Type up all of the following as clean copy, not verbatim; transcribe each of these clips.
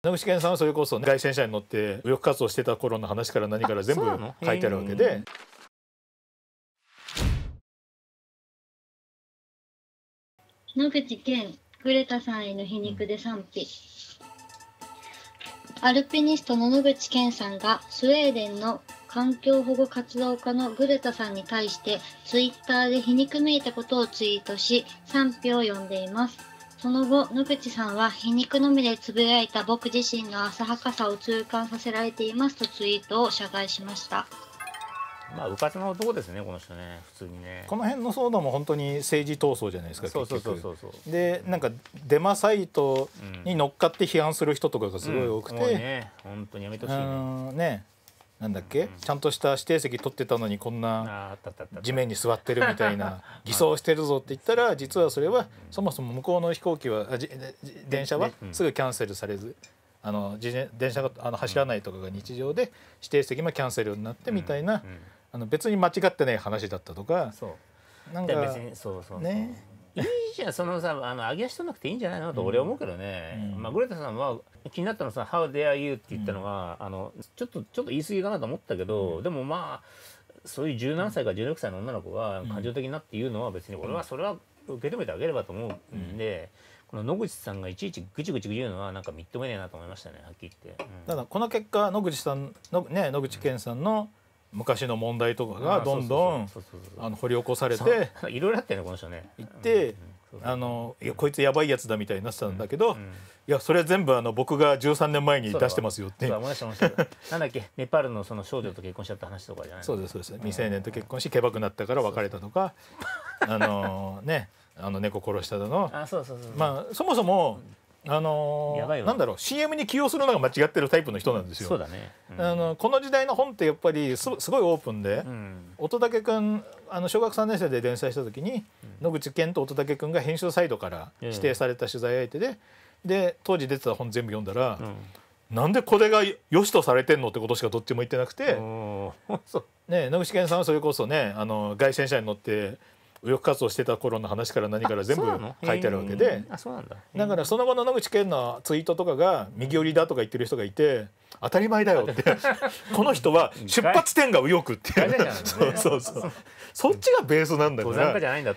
野口健さんはそれこそ、ね、外戦車に乗って右翼活動してた頃の話から何から全部書いてあるわけで。 野口健、グレタさんへの皮肉で賛否。アルピニストの野口健さんがスウェーデンの環境保護活動家のグレタさんに対してツイッターで皮肉めいたことをツイートし賛否を呼んでいます。その後、野口さんは皮肉のみでつぶやいた僕自身の浅はかさを痛感させられていますとツイートを謝罪しました。 まあうかつな男ですね、この人ね、普通にね。 この辺の騒動も本当に政治闘争じゃないですか、結局。で、なんかデマサイトに乗っかって批判する人とかがすごい多くて、 本当にやめてほしいね。なんだっけ、ちゃんとした指定席取ってたのにこんな地面に座ってるみたいな偽装してるぞって言ったら、実はそれはそもそも向こうの飛行機は電車はすぐキャンセルされず、電車が走らないとかが日常で指定席もキャンセルになってみたいな、別に間違ってない話だったとか、 なんかね、いいじゃん、そのさ、上げ足取らなくていいんじゃないのと俺は思うけどね。まあグレタさんは気になったのさ「How dare you」って言ったのが、ちょっと言い過ぎかなと思ったけど、でもまあそういう17歳から16歳の女の子が感情的になって言うのは別に俺はそれは受け止めてあげればと思うんで、この野口さんがいちいちぐちぐち言うのはなんかみっとめねえなと思いましたね、はっきり言って。 ただこの結果野口健さんの昔の問題とかがどんどん掘り起こされて、 いろいろあってね、この人ね。 言っていやこいつやばいやつだみたいになってたんだけど、いやそれ全部僕が13年前に出してますよって。 なんだっけ、ネパールのその少女と結婚しちゃった話とかじゃない。 そうですそうです。未成年と結婚しケバくなったから別れたとか、ね、猫殺したの。まあそもそもなんだろう、 CM に起用するのが間違ってるタイプの人なんですよ。 そうだね。 この時代の本ってやっぱりすごいオープンで、乙武君小学3年生で連載した時に、野口健と乙武君が編集サイドから指定された取材相手で当時出てた本全部読んだら、なんでこれが良しとされてんのってことしかどっちも言ってなくて、ね、野口健さんはそれこそね、外戦車に乗って右翼活動してた頃の話から何から全部書いてあるわけで、だからその後の野口健のツイートとかが右寄りだとか言ってる人がいて、当たり前だよってこの人は出発点が右翼ってそっちがベースなんだから、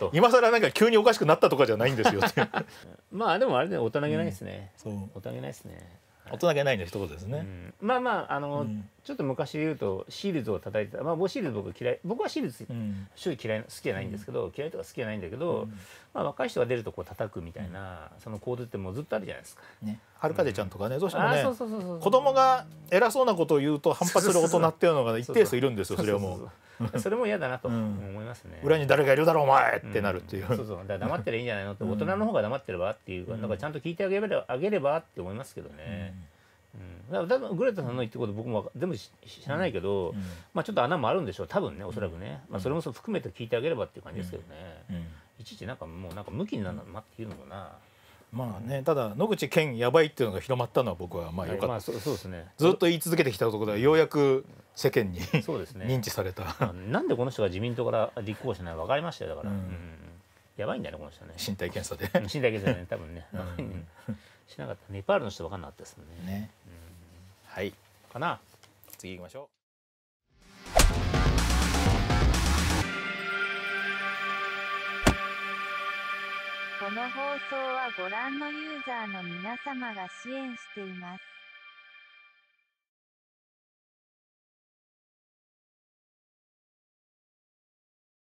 今更なんか急におかしくなったとかじゃないんですよってまあでもあれね、大人げないですね。大人げないですね。 大人げないの一言ですね。 まあまあちょっと昔で言うとシールズを叩いてた、まあシールズ僕はシールズ正直好きじゃないんですけど、嫌いとか好きじゃないんだけど、まあ若い人が出るとこう叩くみたいなその構図ってもうずっとあるじゃないですか。 はるかぜちゃんとかね、どうしてもね子供が偉そうなことを言うと反発する大人っていうのが一定数いるんですよ。それはもうそれも嫌だなと思いますね。 裏に誰がいるだろうお前ってなるっていう。 そうそう、だから黙ってりゃいいんじゃないのって、大人の方が黙ってればっていう、なんかちゃんと聞いてあげればって思いますけどね。だからグレタさんの言ってること僕も全部知らないけど、まあちょっと穴もあるんでしょう多分ね、おそらくね。まあそれも含めて聞いてあげればっていう感じですけどね。いちいちなんかもうなんか向きになるのっていうのもな。 まあね、ただ野口健やばいっていうのが広まったのは僕はまあ良かった。 そうですね。 ずっと言い続けてきたところでようやく世間に認知された。 なんでこの人が自民党から立候補しないのか分かりましたよ。だからやばいんだよねこの人ね。 身体検査で。 身体検査でね、多分ね。しなかった。ネパールの人分かんなかったですもんね。 はい。 かな。 次行きましょう。 この放送はご覧のユーザーの皆様が支援しています。